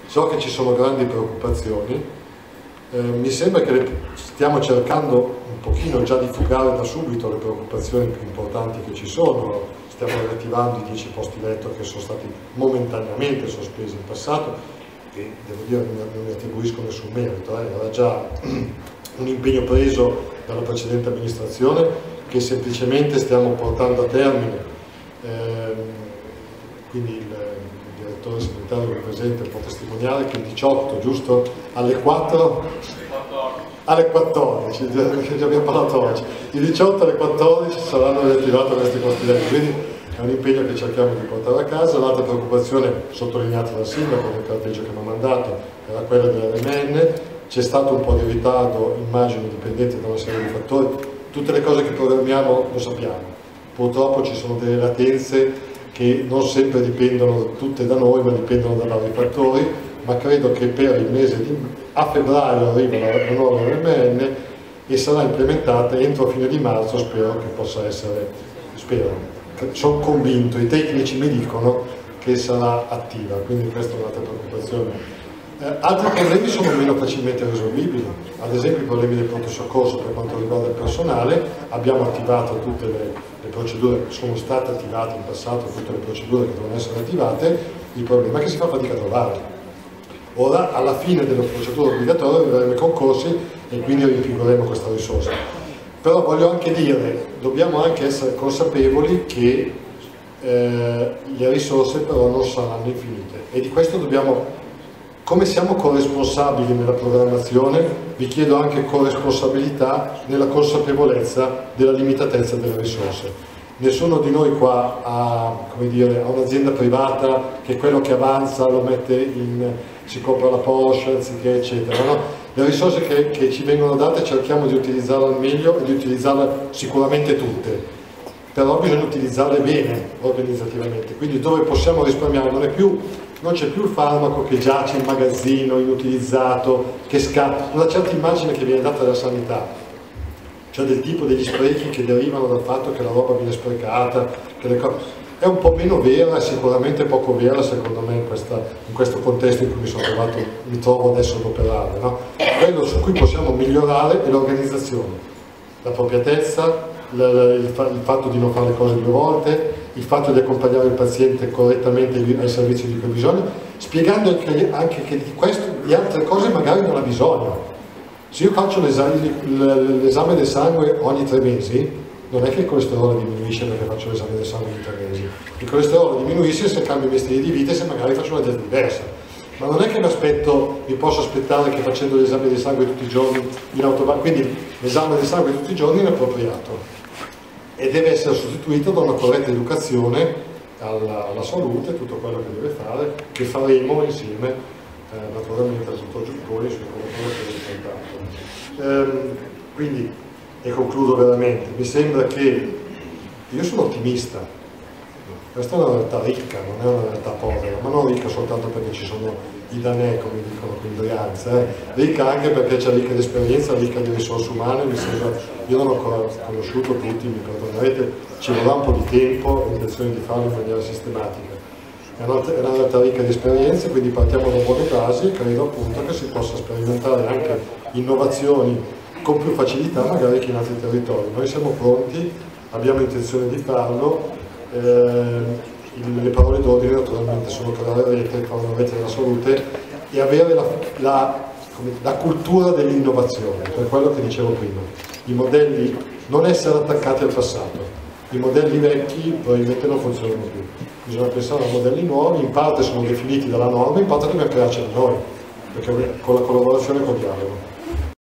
so che ci sono grandi preoccupazioni, mi sembra che stiamo cercando un pochino già di fugare da subito le preoccupazioni più importanti che ci sono. Stiamo riattivando i 10 posti letto che sono stati momentaneamente sospesi in passato, e devo dire non mi attribuisco nessun merito, era già un impegno preso dalla precedente amministrazione che semplicemente stiamo portando a termine. Quindi il direttore segretario qui presente può testimoniare che il 18, giusto? Alle 4? Alle 14, che già abbiamo parlato oggi. Il 18 alle 14 saranno riattivate queste posti letto, quindi è un impegno che cerchiamo di portare a casa. L'altra preoccupazione sottolineata dal sindaco nel carteggio che mi ha mandato era quella dell'RMN. C'è stato un po' di ritardo, immagino, dipendente da una serie di fattori. Tutte le cose che programmiamo lo sappiamo. Purtroppo ci sono delle latenze che non sempre dipendono tutte da noi, ma dipendono da vari fattori, ma credo che per il mese a febbraio arriva la nuova RMN e sarà implementata entro fine di marzo, spero che possa essere, sono convinto, i tecnici mi dicono che sarà attiva, quindi questa è un'altra preoccupazione. Altri problemi sono meno facilmente risolvibili, ad esempio i problemi del pronto soccorso per quanto riguarda il personale. Abbiamo attivato tutte le procedure, sono state attivate in passato tutte le procedure che devono essere attivate, il problema è che si fa fatica a trovarle. Ora alla fine delle procedure obbligatorie arriveremo ai concorsi e quindi rimpinguremo questa risorsa. Però voglio anche dire, dobbiamo anche essere consapevoli che le risorse però non saranno infinite e di questo dobbiamo. Come siamo corresponsabili nella programmazione, vi chiedo anche corresponsabilità nella consapevolezza della limitatezza delle risorse. Nessuno di noi qua ha un'azienda privata che quello che avanza lo mette si compra la Porsche anziché eccetera. No? Le risorse che ci vengono date cerchiamo di utilizzarle al meglio e di utilizzarle sicuramente tutte, però bisogna utilizzarle bene organizzativamente, quindi dove possiamo risparmiare non c'è più il farmaco che giace in magazzino, inutilizzato, che scappa, una certa immagine che viene data dalla sanità, cioè del tipo degli sprechi che derivano dal fatto che la roba viene sprecata, è un po' meno vera e sicuramente poco vera secondo me in questo contesto in cui mi trovo adesso ad operare. No? Quello su cui possiamo migliorare è l'organizzazione, l'appropriatezza, il fatto di non fare le cose 2 volte, il fatto di accompagnare il paziente correttamente ai servizi di cui ha bisogno, spiegando anche che di altre cose magari non ha bisogno. Se io faccio l'esame del sangue ogni 3 mesi, non è che il colesterolo diminuisce perché faccio l'esame del sangue ogni 3 mesi. Il colesterolo diminuisce se cambio mestiere di vita e se magari faccio una dieta diversa. Ma non è che mi posso aspettare che facendo l'esame del sangue tutti i giorni in autobus, quindi l'esame del sangue tutti i giorni è inappropriato e deve essere sostituito da una corretta educazione alla salute, tutto quello che deve fare, che faremo insieme naturalmente al dottor Giupponi sul quello che ho raccontato. Quindi, e concludo veramente, mi sembra che io sono ottimista. Questa è una realtà ricca, non è una realtà povera, ma non ricca soltanto perché ci sono i danè, come dicono qui in Brianza, ricca anche perché c'è ricca di esperienza, ricca di risorse umane. Mi sembra, io non ho ancora conosciuto tutti, mi perdonerete, ci vorrà un po' di tempo, ho intenzione di farlo in maniera sistematica. È una realtà ricca di esperienze, quindi partiamo da buone basi e credo appunto che si possa sperimentare anche innovazioni con più facilità magari che in altri territori. Noi siamo pronti, abbiamo intenzione di farlo. Le parole d'ordine naturalmente sono creare rete, fare una rete della salute e avere la cultura dell'innovazione, per quello che dicevo prima. I modelli, non essere attaccati al passato, i modelli vecchi probabilmente non funzionano più, bisogna pensare a modelli nuovi, in parte sono definiti dalla norma, in parte dobbiamo crearceli noi, perché con la collaborazione e col dialogo.